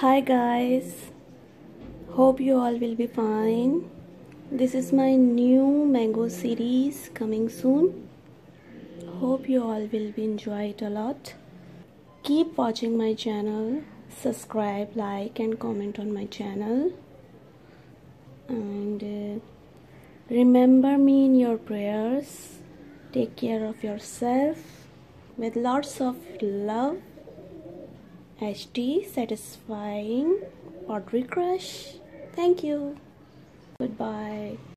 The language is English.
Hi guys, hope you all will be fine. This is my new mango series coming soon. Hope you all will be enjoy it a lot. Keep watching my channel, subscribe, like and comment on my channel, and remember me in your prayers. Take care of yourself with lots of love. HT Satisfying Powdery Crush. Thank you. Goodbye.